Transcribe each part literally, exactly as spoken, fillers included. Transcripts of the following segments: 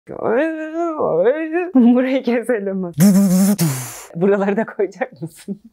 Burayı keselim mi? Buraları da koyacak mısın?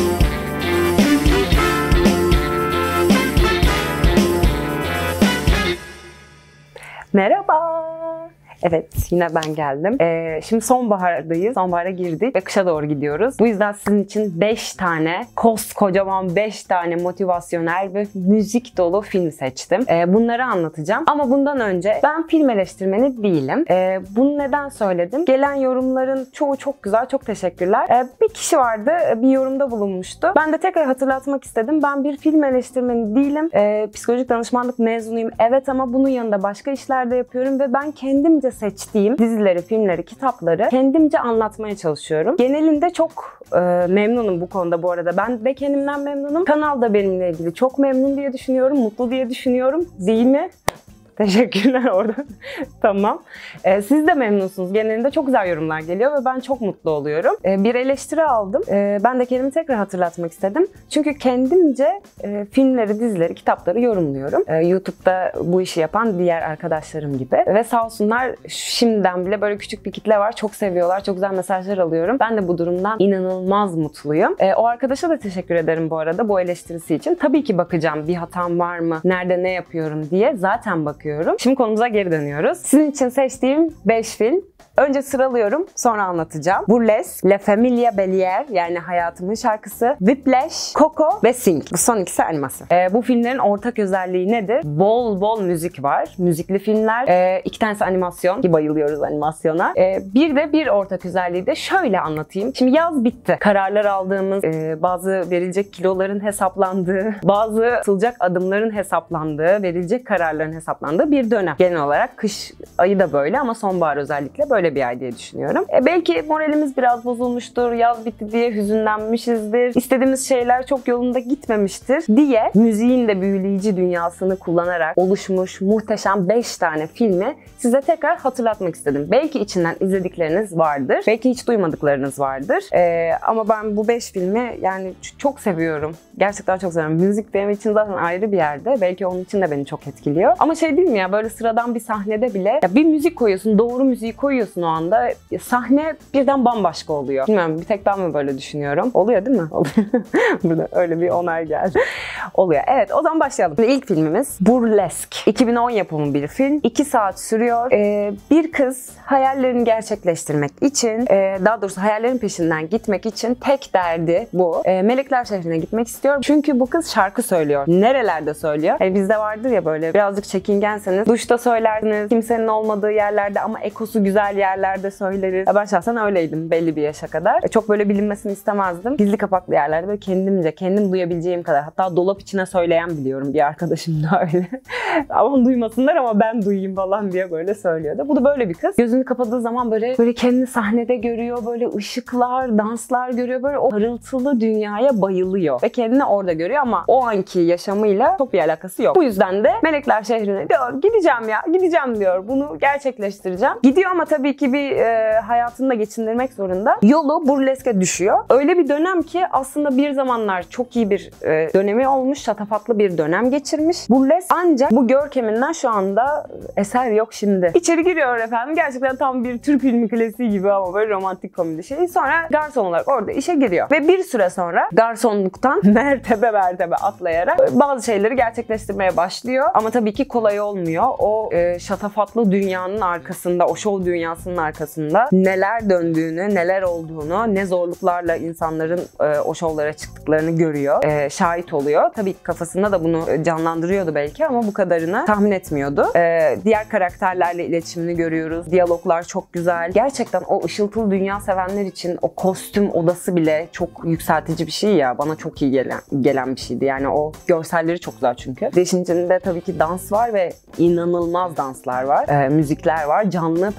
Merhaba. Evet, yine ben geldim. Ee, şimdi sonbahardayız. Sonbahara girdik ve kışa doğru gidiyoruz. Bu yüzden sizin için beş tane, koskocaman beş tane motivasyonel ve müzik dolu film seçtim. Ee, bunları anlatacağım. Ama bundan önce ben film eleştirmeni değilim. Ee, bunu neden söyledim? Gelen yorumların çoğu çok güzel, çok teşekkürler. Ee, bir kişi vardı, bir yorumda bulunmuştu. Ben de tekrar hatırlatmak istedim. Ben bir film eleştirmeni değilim. Ee, psikolojik danışmanlık mezunuyum. Evet, ama bunun yanında başka işler de yapıyorum ve ben kendimce seçtiğim dizileri, filmleri, kitapları kendimce anlatmaya çalışıyorum. Genelinde çok e, memnunum bu konuda bu arada. Ben de kendimden memnunum. Kanal da benimle ilgili çok memnun diye düşünüyorum, mutlu diye düşünüyorum. Değil mi? Teşekkürler orada. Tamam. Ee, siz de memnunsunuz. Genelinde çok güzel yorumlar geliyor ve ben çok mutlu oluyorum. Ee, bir eleştiri aldım. Ee, ben de kendimi tekrar hatırlatmak istedim. Çünkü kendimce e, filmleri, dizileri, kitapları yorumluyorum. Ee, YouTube'da bu işi yapan diğer arkadaşlarım gibi. Ve sağ olsunlar, şimdiden bile böyle küçük bir kitle var. Çok seviyorlar. Çok güzel mesajlar alıyorum. Ben de bu durumdan inanılmaz mutluyum. Ee, o arkadaşa da teşekkür ederim bu arada bu eleştirisi için. Tabii ki bakacağım bir hatam var mı, nerede ne yapıyorum diye zaten bakıyorum. Şimdi konumuza geri dönüyoruz. Sizin için seçtiğim beş film. Önce sıralıyorum, sonra anlatacağım. Burlesque, La Familia Bellier yani Hayatımın Şarkısı, Whiplash, Coco ve Sing. Bu son ikisi animasyon. Ee, bu filmlerin ortak özelliği nedir? Bol bol müzik var. Müzikli filmler. Ee, iki tanesi animasyon ki bayılıyoruz animasyona. Ee, bir de bir ortak özelliği de şöyle anlatayım. Şimdi yaz bitti. Kararlar aldığımız, e, bazı verilecek kiloların hesaplandığı, bazı atılacak adımların hesaplandığı, verilecek kararların hesaplandığı bir dönem. Genel olarak kış ayı da böyle ama sonbahar özellikle böyle bir ay diye düşünüyorum. E belki moralimiz biraz bozulmuştur, yaz bitti diye hüzünlenmişizdir, istediğimiz şeyler çok yolunda gitmemiştir diye müziğin de büyüleyici dünyasını kullanarak oluşmuş muhteşem beş tane filmi size tekrar hatırlatmak istedim. Belki içinden izledikleriniz vardır, belki hiç duymadıklarınız vardır. E, ama ben bu beş filmi yani çok seviyorum. Gerçekten çok seviyorum. Müzik benim için zaten ayrı bir yerde. Belki onun için de beni çok etkiliyor. Ama şey değil mi ya, böyle sıradan bir sahnede bile ya bir müzik koyuyorsun, doğru müziği koyuyorsun o anda. Sahne birden bambaşka oluyor. Bilmiyorum, bir tek ben mi böyle düşünüyorum? Oluyor değil mi? Oluyor. Burada öyle bir onay geldi. Oluyor. Evet, o zaman başlayalım. İlk filmimiz Burlesque. iki bin on yapımı bir film. iki saat sürüyor. Ee, bir kız hayallerini gerçekleştirmek için, e, daha doğrusu hayallerin peşinden gitmek için tek derdi bu. E, Melekler Şehri'ne gitmek istiyor. Çünkü bu kız şarkı söylüyor. Nerelerde söylüyor? Yani bizde vardır ya böyle birazcık çekingenseniz duşta söylersiniz, kimsenin olmadığı yerlerde ama ekosu güzel yerlerde söyleriz. Ben şahsen öyleydim belli bir yaşa kadar. Çok böyle bilinmesini istemezdim. Gizli kapaklı yerlerde böyle kendimce, kendim duyabileceğim kadar. Hatta dolap içine söyleyen biliyorum, bir arkadaşım da öyle. Ama duymasınlar ama ben duyayım falan diye böyle söylüyordu. Bu da böyle bir kız. Gözünü kapadığı zaman böyle böyle kendini sahnede görüyor. Böyle ışıklar, danslar görüyor. Böyle o parıltılı dünyaya bayılıyor. Ve kendini orada görüyor ama o anki yaşamıyla çok bir alakası yok. Bu yüzden de Melekler Şehri'ne diyor, gideceğim ya, gideceğim diyor. Bunu gerçekleştireceğim. Gidiyor ama tabii ki bir e, hayatını da geçindirmek zorunda. Yolu Burlesque'e düşüyor. Öyle bir dönem ki aslında bir zamanlar çok iyi bir e, dönemi olmuş, şatafatlı bir dönem geçirmiş Burlesque. Ancak bu görkeminden şu anda eser yok şimdi. İçeri giriyor efendim. Gerçekten tam bir Türk filmi klasiği gibi ama böyle romantik komedi şey. Sonra garson olarak orada işe giriyor. Ve bir süre sonra garsonluktan mertebe mertebe atlayarak bazı şeyleri gerçekleştirmeye başlıyor. Ama tabii ki kolay olmuyor. O e, şatafatlı dünyanın arkasında, o şov dünyasının arkasında neler döndüğünü, neler olduğunu, ne zorluklarla insanların e, o şovlara çıktıklarını görüyor, e, şahit oluyor. Tabii ki kafasında da bunu canlandırıyordu belki ama bu kadarını tahmin etmiyordu. E, diğer karakterlerle iletişimini görüyoruz. Diyaloglar çok güzel. Gerçekten o ışıltılı dünya sevenler için o kostüm odası bile çok yükseltici bir şey ya. Bana çok iyi gelen, gelen bir şeydi. Yani o görselleri çok güzel çünkü. İşin içinde tabii ki dans var ve inanılmaz danslar var. E, müzikler var. Canlı performans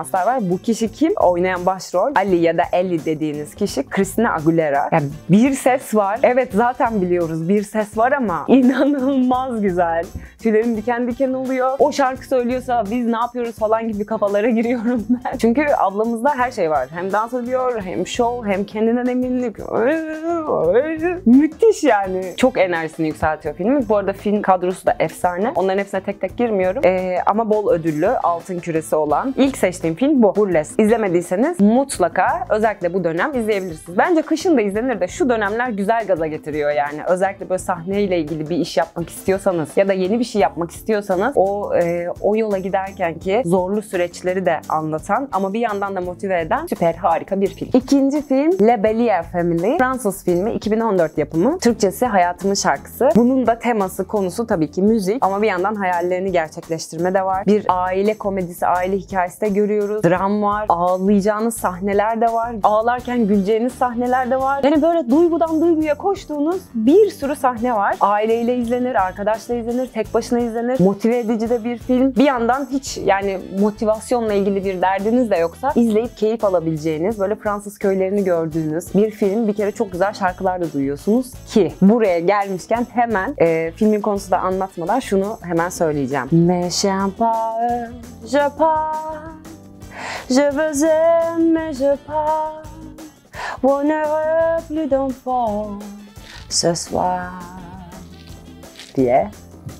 performanslar var. Bu kişi kim? Oynayan başrol Ali ya da Ellie dediğiniz kişi Christina Aguilera. Yani bir ses var. Evet zaten biliyoruz bir ses var ama inanılmaz güzel. Tüylerim diken diken oluyor. O şarkı söylüyorsa biz ne yapıyoruz falan gibi kafalara giriyorum ben. Çünkü ablamızda her şey var. Hem dans ediyor, hem show, hem kendinden eminlik. Müthiş yani. Çok enerjisini yükseltiyor filmi. Bu arada film kadrosu da efsane. Onların hepsine tek tek girmiyorum. Ee, ama bol ödüllü, altın küresi olan. İlk seçtiğim film bu. Burlesque. İzlemediyseniz mutlaka özellikle bu dönem izleyebilirsiniz. Bence kışın da izlenir de şu dönemler güzel gaza getiriyor yani. Özellikle böyle sahneyle ilgili bir iş yapmak istiyorsanız ya da yeni bir şey yapmak istiyorsanız o e, o yola giderken ki zorlu süreçleri de anlatan ama bir yandan da motive eden süper harika bir film. İkinci film Le Bellier Family. Fransız filmi, iki bin on dört yapımı. Türkçesi Hayatımın Şarkısı. Bunun da teması, konusu tabii ki müzik ama bir yandan hayallerini gerçekleştirme de var. Bir aile komedisi, aile hikayesi de görüyoruz. Dram var. Ağlayacağınız sahneler de var. Ağlarken güleceğiniz sahneler de var. Yani böyle duygudan duyguya koştuğunuz bir sürü sahne var. Aileyle izlenir, arkadaşla izlenir, tek başına izlenir. Motive edici de bir film. Bir yandan hiç yani motivasyonla ilgili bir derdiniz de yoksa izleyip keyif alabileceğiniz, böyle Fransız köylerini gördüğünüz bir film. Bir kere çok güzel şarkılar da duyuyorsunuz ki buraya gelmişken hemen e, filmin konusu da anlatmadan şunu hemen söyleyeceğim. Mais champagne, je pars, je veux aimer, je pars, on n'aura plus d'enfants ce soir diye.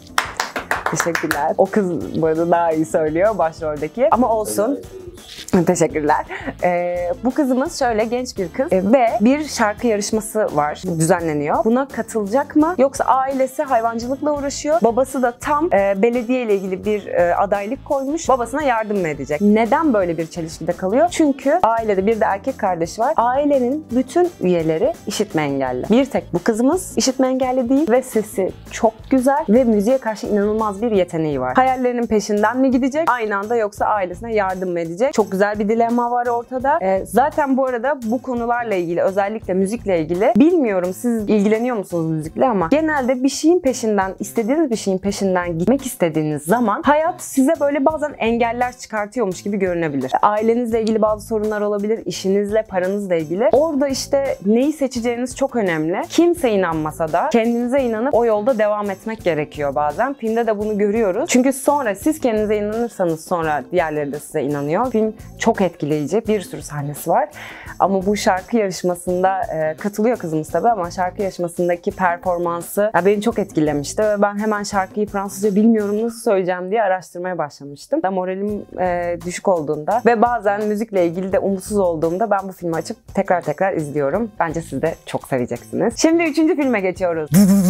Teşekkürler. O kız bu arada daha iyi söylüyor başroldeki. Ama olsun. Teşekkürler. Ee, bu kızımız şöyle genç bir kız ee, ve bir şarkı yarışması var, düzenleniyor. Buna katılacak mı? Yoksa ailesi hayvancılıkla uğraşıyor. Babası da tam e, belediye ile ilgili bir e, adaylık koymuş. Babasına yardım mı edecek? Neden böyle bir çelişkide kalıyor? Çünkü ailede bir de erkek kardeşi var. Ailenin bütün üyeleri işitme engelli. Bir tek bu kızımız işitme engelli değil ve sesi çok güzel ve müziğe karşı inanılmaz bir yeteneği var. Hayallerinin peşinden mi gidecek? Aynı anda yoksa ailesine yardım mı edecek? Çok güzel bir dilemma var ortada. Ee, zaten bu arada bu konularla ilgili, özellikle müzikle ilgili, bilmiyorum siz ilgileniyor musunuz müzikle ama genelde bir şeyin peşinden, istediğiniz bir şeyin peşinden gitmek istediğiniz zaman hayat size böyle bazen engeller çıkartıyormuş gibi görünebilir. Ailenizle ilgili bazı sorunlar olabilir, işinizle, paranızla ilgili. Orada işte neyi seçeceğiniz çok önemli. Kimse inanmasa da kendinize inanıp o yolda devam etmek gerekiyor bazen. Filmde de bunu görüyoruz. Çünkü sonra siz kendinize inanırsanız sonra diğerleri de size inanıyor. Film çok etkileyici. Bir sürü sahnesi var. Ama bu şarkı yarışmasında e, katılıyor kızımız tabii ama şarkı yarışmasındaki performansı ya beni çok etkilemişti ve ben hemen şarkıyı Fransızca bilmiyorum nasıl söyleyeceğim diye araştırmaya başlamıştım. Da moralim e, düşük olduğunda ve bazen müzikle ilgili de umutsuz olduğumda ben bu filmi açıp tekrar tekrar izliyorum. Bence siz de çok seveceksiniz. Şimdi üçüncü filme geçiyoruz.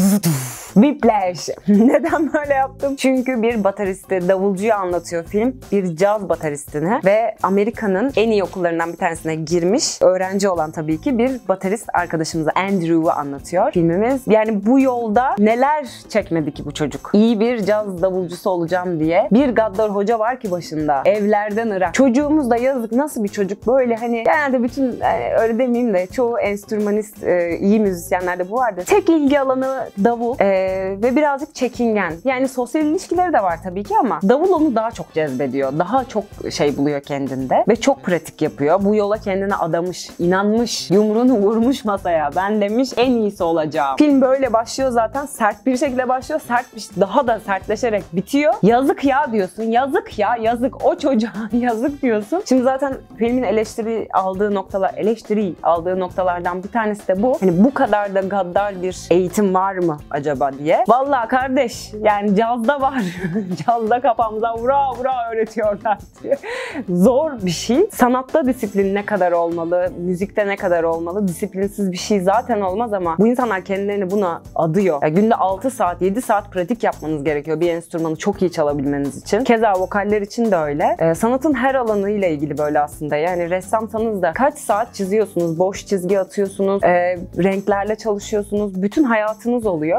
Whiplash. Neden böyle yaptım? Çünkü bir bateristi, davulcuyu anlatıyor film. Bir caz bateristini ve Amerika'nın en iyi okullarından bir tanesine girmiş, öğrenci olan tabii ki bir baterist arkadaşımızı, Andrew'u anlatıyor filmimiz. Yani bu yolda neler çekmedi ki bu çocuk? İyi bir caz davulcusu olacağım diye. Bir gaddar hoca var ki başında. Evlerden ırak. Çocuğumuz da yazık nasıl bir çocuk böyle hani genelde bütün yani öyle demeyeyim de çoğu enstrümanist, e, iyi müzisyenlerde bu vardır. Tek ilgi alanı davul e, ve birazcık çekingen. Yani sosyal ilişkileri de var tabii ki ama davul onu daha çok cezbediyor. Daha çok şey buluyor kendinde ve çok pratik yapıyor. Bu yola kendine adamış, inanmış, yumruğunu vurmuş masaya. Ben demiş en iyisi olacağım. Film böyle başlıyor zaten. Sert bir şekilde başlıyor. Sert bir daha da sertleşerek bitiyor. Yazık ya diyorsun. Yazık ya yazık. O çocuğa yazık diyorsun. Şimdi zaten filmin eleştiri aldığı noktalar, eleştiri aldığı noktalardan bir tanesi de bu. Hani bu kadar da gaddar bir eğitim var mı acaba diye. Vallahi kardeş yani cazda var. Cazda kafamıza vura vura öğretiyorlar diye. Zor bir şey. Sanatta disiplin ne kadar olmalı, müzikte ne kadar olmalı, disiplinsiz bir şey zaten olmaz ama bu insanlar kendilerini buna adıyor. Yani günde altı saat, yedi saat pratik yapmanız gerekiyor bir enstrümanı çok iyi çalabilmeniz için. Keza vokaller için de öyle. Ee, sanatın her alanıyla ilgili böyle aslında. Yani ressamsanız da kaç saat çiziyorsunuz, boş çizgi atıyorsunuz, e, renklerle çalışıyorsunuz, bütün hayatınız oluyor. Bu film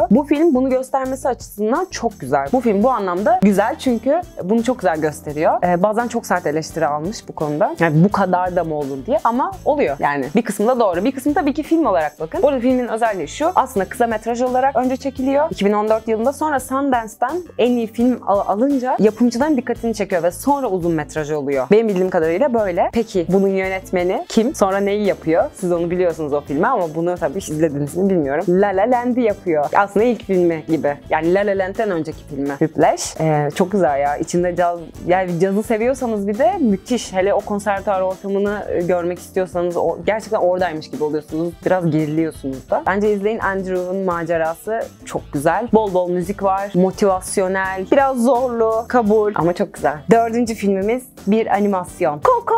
film bunu göstermesi açısından çok güzel. Bu film bu anlamda güzel çünkü bunu çok güzel gösteriyor. Ee, bazen çok sert eleştiri almış bu konuda. Yani bu kadar da mı olur diye ama oluyor yani. Bir kısmı da doğru. Bir kısmı tabii ki film olarak bakın. Bu arada filmin özelliği şu. Aslında kısa metraj olarak önce çekiliyor. iki bin on dört yılında, sonra Sundance'den en iyi film al- alınca yapımcıların dikkatini çekiyor ve sonra uzun metraj oluyor. Benim bildiğim kadarıyla böyle. Peki bunun yönetmeni kim? Sonra neyi yapıyor? Siz onu biliyorsunuz o filmi ama bunu tabii izlediniz mi bilmiyorum. La La Land'i yapıyor. Aslında ilk filmi gibi. Yani La La Land'den önceki filmi. Whiplash. Ee, çok güzel ya. İçinde caz, yani cazı seviyorsanız bir de müthiş. Hele o konservatuar ortamını görmek istiyorsanız o, gerçekten oradaymış gibi oluyorsunuz. Biraz geriliyorsunuz da. Bence izleyin. Andrew'un macerası çok güzel. Bol bol müzik var. Motivasyonel. Biraz zorlu. Kabul. Ama çok güzel. Dördüncü filmimiz bir animasyon. Coco!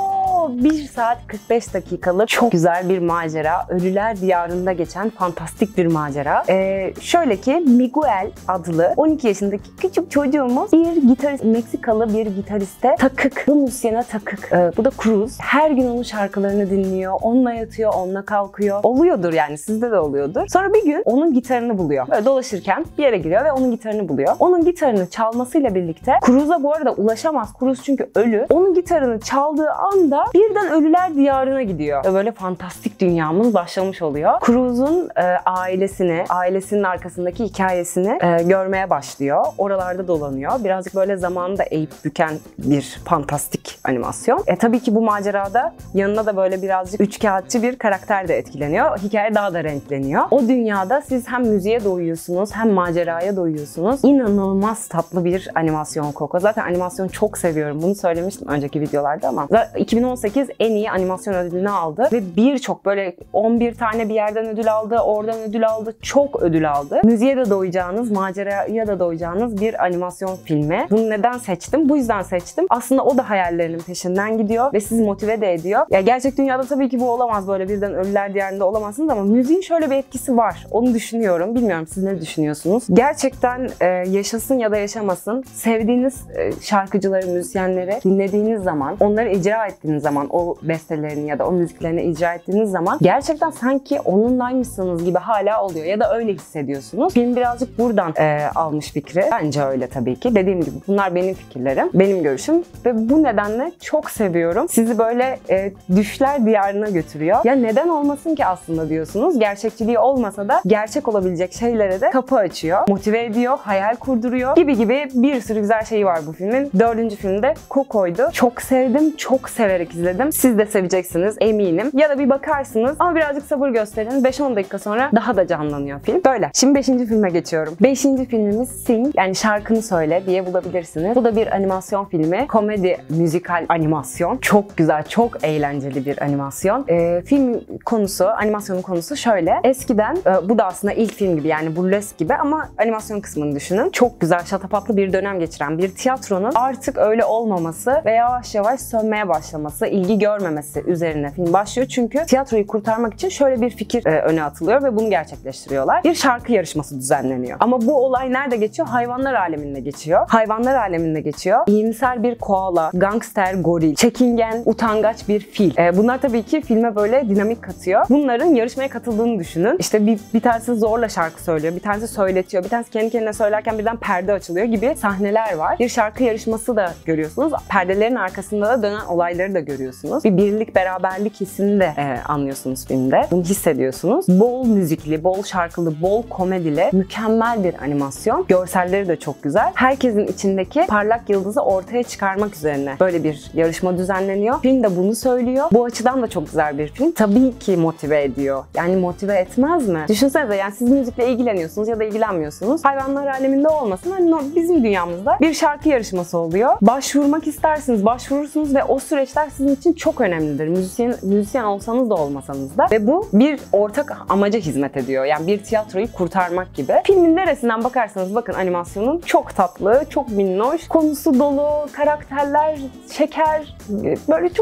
bir saat kırk beş dakikalık çok güzel bir macera. Ölüler diyarında geçen fantastik bir macera. Ee, şöyle ki Miguel adlı on iki yaşındaki küçük çocuğumuz bir gitarist, Meksikalı bir gitariste takık. Bu müzisyene takık. Ee, bu da Cruz. Her gün onun şarkılarını dinliyor. Onunla yatıyor, onunla kalkıyor. Oluyordur yani, sizde de oluyordur. Sonra bir gün onun gitarını buluyor. Böyle dolaşırken bir yere giriyor ve onun gitarını buluyor. Onun gitarını çalmasıyla birlikte Cruz'a bu arada ulaşamaz. Cruz çünkü ölü. Onun gitarını çaldığı anda birden ölüler diyarına gidiyor. Ve böyle fantastik dünyamız başlamış oluyor. Cruz'un e, ailesini, ailesinin arkasındaki hikayesini e, görmeye başlıyor. Oralarda dolanıyor. Birazcık böyle zamanında eğip büken bir fantastik animasyon. E tabii ki bu macerada yanına da böyle birazcık üçkağıtçı bir karakter de etkileniyor. Hikaye daha da renkleniyor. O dünyada siz hem müziğe doyuyorsunuz hem maceraya doyuyorsunuz. İnanılmaz tatlı bir animasyon Coco. Zaten animasyon çok seviyorum. Bunu söylemiştim önceki videolarda ama iki bin on sekiz en iyi animasyon ödülünü aldı ve birçok böyle on bir tane bir yerden ödül aldı, oradan ödül aldı, çok ödül aldı. Müziğe de doyacağınız, maceraya da doyacağınız bir animasyon filmi. Bunu neden seçtim? Bu yüzden seçtim. Aslında o da hayallerinin peşinden gidiyor ve sizi motive de ediyor. Ya gerçek dünyada tabii ki bu olamaz, böyle birden ölüler diyarında olamazsınız ama müziğin şöyle bir etkisi var. Onu düşünüyorum. Bilmiyorum siz ne düşünüyorsunuz? Gerçekten e, yaşasın ya da yaşamasın, sevdiğiniz e, şarkıcıları, müzisyenleri dinlediğiniz zaman, onları icra ettiğiniz zaman, o bestelerini ya da o müziklerini icra ettiğiniz zaman gerçekten sanki onunlaymışsınız gibi hala oluyor ya da öyle hissediyorsunuz. Film birazcık buradan e, almış fikri. Bence öyle tabii ki. Dediğim gibi bunlar benim fikirlerim, benim görüşüm ve bu nedenle çok seviyorum. Sizi böyle e, düşler diyarına götürüyor. Ya neden olmasın ki aslında diyorsunuz. Gerçekçiliği olmasa da gerçek olabilecek şeylere de kapı açıyor. Motive ediyor, hayal kurduruyor gibi gibi bir sürü güzel şeyi var bu filmin. Dördüncü filmde Coco'ydu. Çok sevdim, çok severek izledim. Siz de seveceksiniz eminim. Ya da bir bakarsınız ama birazcık sabır gösterin. beş on dakika sonra daha da canlanıyor film. Böyle. Şimdi beşinci filme geçiyorum. beşinci filmimiz Sing, yani şarkını söyle diye bulabilirsiniz. Bu da bir animasyon filmi. Komedi, müzikal animasyon. Çok güzel, çok eğlenceli bir animasyon. Ee, film konusu, animasyonun konusu şöyle. Eskiden, e, bu da aslında ilk film gibi yani burlesk gibi ama animasyon kısmını düşünün. Çok güzel, şatafatlı bir dönem geçiren bir tiyatronun artık öyle olmaması ve yavaş yavaş sönmeye başlaması, ilgi görmemesi üzerine film başlıyor. Çünkü tiyatroyu kurtarmak için şöyle bir fikir e, öne atılıyor ve bunu gerçekleştiriyorlar. Bir şarkı yarışması düzenleniyor. Ama bu olay nerede geçiyor? Hayvanlar aleminde geçiyor. Hayvanlar aleminde geçiyor. İyimser bir koala, gangster goril, çekingen, utangaç bir fil. E, bunlar tabii ki filme böyle dinamik katıyor. Bunların yarışmaya katıldığını düşünün. İşte bir, bir tanesi zorla şarkı söylüyor, bir tanesi söyletiyor, bir tanesi kendi kendine söylerken birden perde açılıyor gibi sahneler var. Bir şarkı yarışması da görüyorsunuz. Perdelerin arkasında da dönen olayları da görüyorsunuz. Bir birlik, beraberlik hissini de e, anlıyorsunuz filmde. Bunu hissediyorsunuz. Bol müzikli, bol şarkılı, bol komedili, mükemmel bir animasyon. Görselleri de çok güzel. Herkesin içindeki parlak yıldızı ortaya çıkarmak üzerine böyle bir yarışma düzenleniyor. Film de bunu söylüyor. Bu açıdan da çok güzel bir film. Tabii ki motive ediyor. Yani motive etmez mi? Düşünsenize, yani siz müzikle ilgileniyorsunuz ya da ilgilenmiyorsunuz. Hayvanlar aleminde olmasın. Hani bizim dünyamızda bir şarkı yarışması oluyor. Başvurmak istersiniz, başvurursunuz ve o süreçler sizin için çok önemlidir. Müzisyen, müzisyen olsanız da olmasanız da. Ve bu bir ortak amaca hizmet ediyor. Yani bir tiyatroyu kurtarmak gibi. Filmin neresinden bakarsanız bakın animasyonun çok tatlı, çok minnoş, konusu dolu, karakterler şeker, böyle çok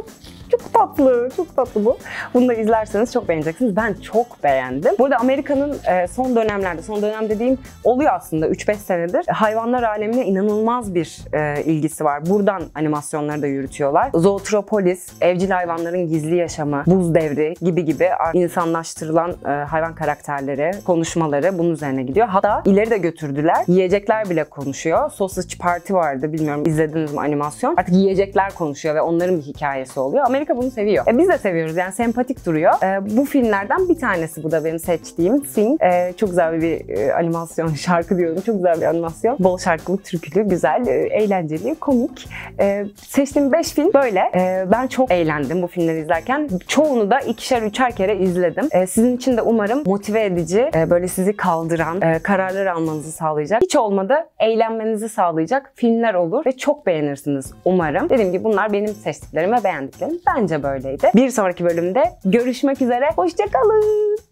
Çok tatlı, çok tatlı bu. Bunu da izlerseniz çok beğeneceksiniz. Ben çok beğendim. Burada Amerika'nın son dönemlerde, son dönem dediğim oluyor aslında üç beş senedir. Hayvanlar alemine inanılmaz bir ilgisi var. Buradan animasyonları da yürütüyorlar. Zootropolis, evcil hayvanların gizli yaşamı, buz devri gibi gibi insanlaştırılan hayvan karakterleri, konuşmaları bunun üzerine gidiyor. Hatta ileri de götürdüler. Yiyecekler bile konuşuyor. Sausage Party vardı. Bilmiyorum izlediniz mi animasyon? Artık yiyecekler konuşuyor ve onların bir hikayesi oluyor. Amerika bunu seviyor. E, biz de seviyoruz. Yani sempatik duruyor. E, bu filmlerden bir tanesi bu da benim seçtiğim. Sing. E, çok güzel bir e, animasyon. Şarkı diyorum. Çok güzel bir animasyon. Bol şarkılı, türkülü, güzel, e, eğlenceli, komik. E, seçtiğim beş film böyle. E, ben çok eğlendim bu filmleri izlerken. Çoğunu da ikişer, üçer kere izledim. E, sizin için de umarım motive edici, e, böyle sizi kaldıran, e, kararlar almanızı sağlayacak. Hiç olmadı eğlenmenizi sağlayacak filmler olur ve çok beğenirsiniz umarım. Dediğim gibi bunlar benim seçtiklerim ve beğendiklerim. Bence böyleydi. Bir sonraki bölümde görüşmek üzere. Hoşça kalın.